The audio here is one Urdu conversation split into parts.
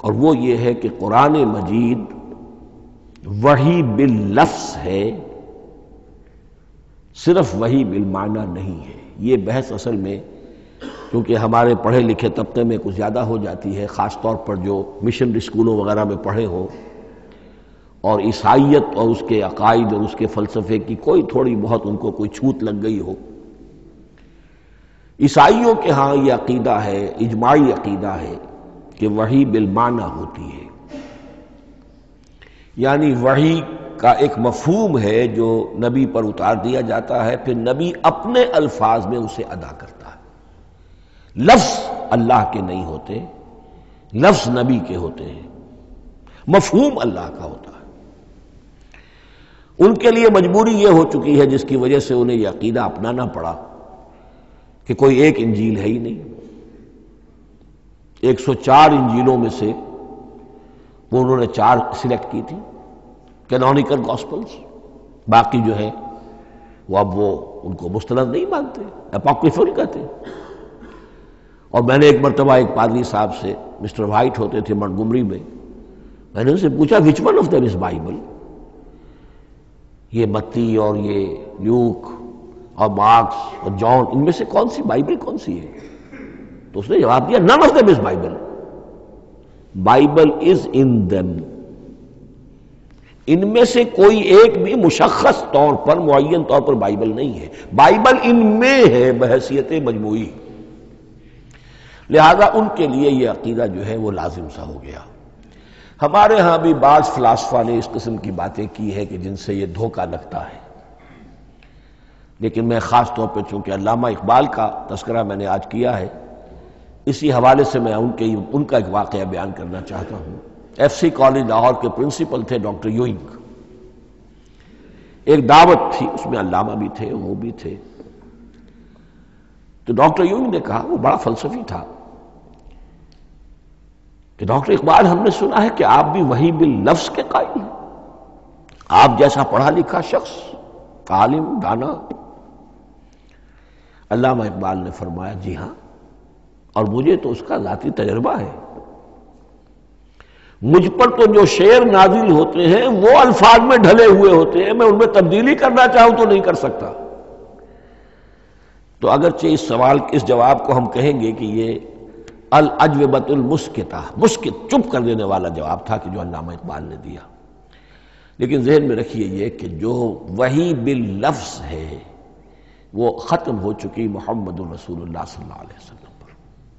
اور وہ یہ ہے کہ قرآن مجید وحی باللفظ ہے، صرف وحی بالمعنی نہیں ہے۔ یہ بحث اصل میں کیونکہ ہمارے پڑھے لکھے طبقے میں کچھ زیادہ ہو جاتی ہے، خاص طور پر جو مشنری اسکولوں وغیرہ میں پڑھے ہوں اور عیسائیت اور اس کے عقائد اور اس کے فلسفے کی کوئی تھوڑی بہت ان کو کوئی چھوت لگ گئی ہو۔ عیسائیوں کے ہاں یہ عقیدہ ہے، اجماعی عقیدہ ہے کہ وحی بالمعنی ہوتی ہے، یعنی وحی کا ایک مفہوم ہے جو نبی پر اتار دیا جاتا ہے، پھر نبی اپنے الفاظ میں اسے ادا کرتا ہے۔ لفظ اللہ کے نہیں ہوتے، لفظ نبی کے ہوتے ہیں، مفہوم اللہ کا ہوتا ہے۔ ان کے لیے مجبوری یہ ہو چکی ہے جس کی وجہ سے انہیں یہ عقیدہ اپنانا پڑا کہ کوئی ایک انجیل ہے ہی نہیں۔ 104 انجیلوں میں سے وہ انہوں نے 4 سلیکٹ کی تھی کینونیکل گاسپلز، باقی جو ہے وہ اب وہ ان کو مستند نہیں مانتے، اپوکریفل کہتے ہیں۔ اور میں نے ایک مرتبہ ایک پادری صاحب سے، مسٹر وائٹ ہوتے تھے منٹگمری میں نے ان سے پوچھا which one of them is Bible؟ یہ متی اور یہ لیوک اور مارکس اور جان، ان میں سے کون سی بائبل کون سی ہے؟ تو اس نے جواب دیا none of them is Bible. Bible is in them. ان میں سے کوئی ایک بھی مشخص طور پر، معین طور پر بائبل نہیں ہے، بائبل ان میں ہے بحیثیت مجموعی۔ لہذا ان کے لیے یہ عقیدہ جو ہے وہ لازم سا ہو گیا۔ ہمارے ہاں بھی بعض فلاسفہ نے اس قسم کی باتیں کی ہے کہ جن سے یہ دھوکہ لگتا ہے، لیکن میں خاص طور پہ چونکہ علامہ اقبال کا تذکرہ میں نے آج کیا ہے، اسی حوالے سے میں ان کا ایک واقعہ بیان کرنا چاہتا ہوں۔ ایف سی کالج لاہور کے پرنسپل تھے ڈاکٹر یوئنگ۔ ایک دعوت تھی، اس میں علامہ بھی تھے، وہ بھی تھے۔ تو ڈاکٹر یوئنگ نے کہا، وہ بڑا فلسفی تھا، کہ ڈاکٹر اقبال ہم نے سنا ہے کہ آپ بھی وحی باللفظ کے قائل ہیں، آپ جیسا پڑھا لکھا شخص، عالم دانا۔ علامہ اقبال نے فرمایا جی ہاں، اور مجھے تو اس کا ذاتی تجربہ ہے۔ مجھ پر تو جو شعر نازل ہوتے ہیں وہ الفاظ میں ڈھلے ہوئے ہوتے ہیں، میں ان میں تبدیلی کرنا چاہوں تو نہیں کر سکتا۔ تو اگرچہ اس سوال اس جواب کو ہم کہیں گے کہ یہ الاجوبۃ المسکتہ، مسکت چپ کر دینے والا جواب تھا کہ جو علامہ اقبال نے دیا، لیکن ذہن میں رکھیے یہ کہ جو وحی باللفظ ہے وہ ختم ہو چکی محمد رسول اللہ صلی اللہ علیہ وسلم پر۔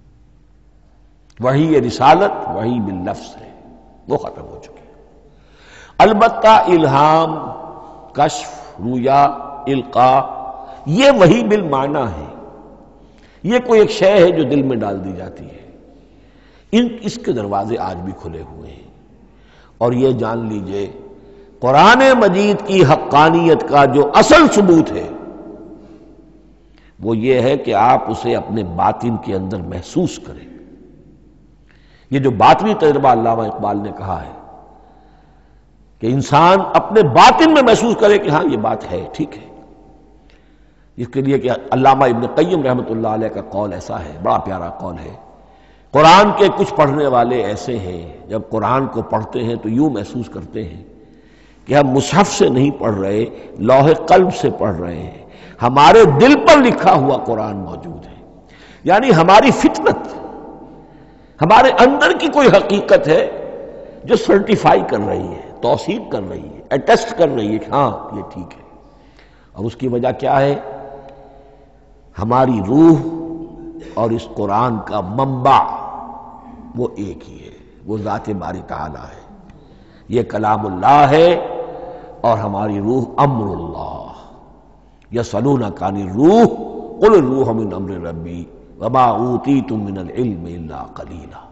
وحی رسالت وحی باللفظ ہے، وہ ختم ہو چکی۔ البتہ الہام، کشف، رویا، القاء، یہ وحی بالمعنی ہے، یہ کوئی ایک شے ہے جو دل میں ڈال دی جاتی ہے۔ اس کے دروازے آج بھی کھلے ہوئے ہیں، اور یہ جان لیجئے قرآن مجید کی حقانیت کا جو اصل ثبوت ہے وہ یہ ہے کہ آپ اسے اپنے باطن کے اندر محسوس کریں۔ یہ جو باطنی تجربہ علامہ اقبال نے کہا ہے کہ انسان اپنے باطن میں محسوس کرے کہ ہاں یہ بات ہے، ٹھیک ہے، اس کے لیے کہ علامہ ابن قیم رحمۃ اللہ علیہ کا قول ایسا ہے، بڑا پیارا قول ہے۔ قرآن کے کچھ پڑھنے والے ایسے ہیں جب قرآن کو پڑھتے ہیں تو یوں محسوس کرتے ہیں کہ ہم مصحف سے نہیں پڑھ رہے، لوح قلب سے پڑھ رہے ہیں، ہمارے دل پر لکھا ہوا قرآن موجود ہے۔ یعنی ہماری فطرت، ہمارے اندر کی کوئی حقیقت ہے جو سرٹیفائی کر رہی ہے، توثیق کر رہی ہے، اٹیسٹ کر رہی ہے کہ ہاں یہ ٹھیک ہے۔ اور اس کی وجہ کیا ہے؟ ہماری روح اور اس قرآن کا منبع وہ ایک ہی ہے، وہ ذات باری تعالی ہے، یہ کلام اللہ ہے، اور ہماری روح امر اللہ۔ یسألونک عن الروح قل الروح من امر ربی وما اوتیتم من العلم الا قلیلا۔